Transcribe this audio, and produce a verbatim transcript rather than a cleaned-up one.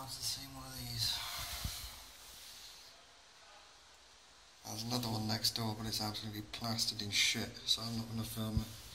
after seeing one of these. There's another one next door, but it's absolutely plastered in shit, so I'm not going to film it.